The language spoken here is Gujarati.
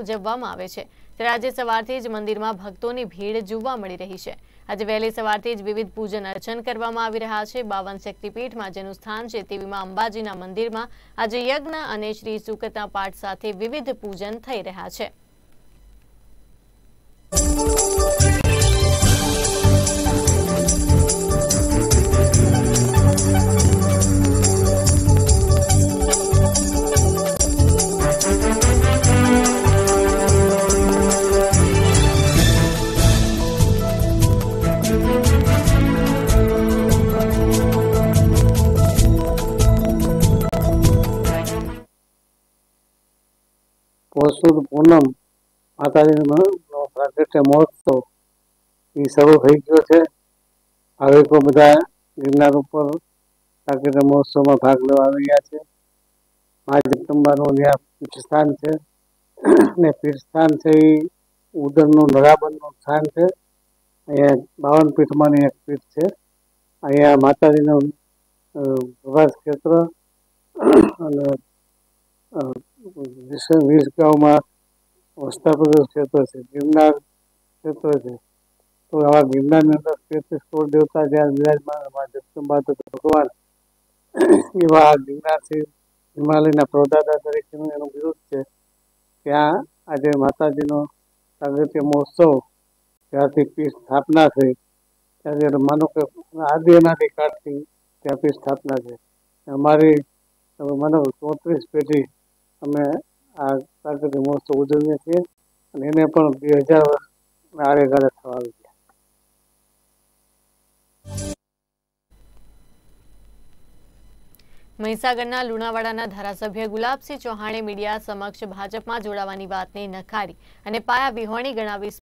ઉજવવામાં આવે છે, ત્યારે આજે સવારથી જ મંદિરમાં ભક્તોની ભીડ જોવા મળી રહી છે। આજે વહેલી સવારથી જ વિવિધ પૂજન અર્ચન કરવામાં આવી રહ્યા છે। 52 શક્તિપીઠમાં જેનું સ્થાન છે તેવીમાં અંબાજીના મંદિરમાં આજે યજ્ઞ અને શ્રી સૂક્તના પાઠ સાથે વિવિધ પૂજન થઈ રહ્યા છે। પોષુદ પૂનમ માતાજીનો પ્રાગટ્ય મહોત્સવ એ શરૂ થઈ ગયો છે। ભાવિકો બધા ગિરનાર ઉપર પ્રાગટ્ય મહોત્સવમાં ભાગ લેવા આવી રહ્યા છે। મા જગદંબાનું ત્યાં પીઠસ્થાન છે અને પીઠસ્થાન છે એ ઉદરનું નરાબરનું સ્થાન છે। અહીંયા 52 પીઠમાંની એક પીઠ છે। અહીંયા માતાજીનું પ્રભાસ ક્ષેત્ર અને 20 ગામમાં વસ્તાપ્રદેશ ક્ષેત્ર છે, ગિરનાર ક્ષેત્ર છે। તો આવા ગિરનારની અંદર 33 કરોડ દેવતા જ્યાં વિરાજમાન જગદંબા ભગવાન એવા ગિરનારથી હિમાલયના પ્રદાતા તરીકેનું એનું બિરુદ છે। ત્યાં આજે માતાજીનો પ્રાગટ્ય મહોત્સવ ત્યારથી પીઠ સ્થાપના થઈ ત્યારે માનો કે આદિ અનાદિ કાળથી ત્યાં પીઠ સ્થાપના છે। અમારી માનો 34 પેઢી અમે આ પ્રાગટ્ય મહોત્સવ ઉજવીએ છીએ અને એને પણ 2000 વર્ષ આડેગાળે થવા આવી ગયા। મહીસાગરના લુણાવાડાના ધારાસભ્ય ગુલાબસિંહ ચૌહાણે મીડિયા સમક્ષ ભાજપમાં જોડાવાની વાતને નકારી અને પાયા વિહોણી ગણાવી